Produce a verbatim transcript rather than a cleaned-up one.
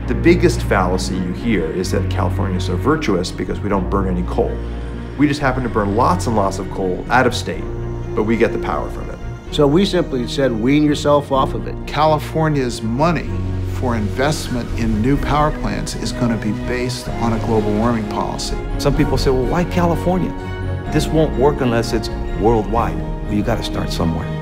The biggest fallacy you hear is that California is so virtuous because we don't burn any coal. We just happen to burn lots and lots of coal out of state, but we get the power from it. So we simply said, wean yourself off of it. California's money for investment in new power plants is going to be based on a global warming policy. Some people say, well, why California? This won't work unless it's worldwide. Well, you got to start somewhere.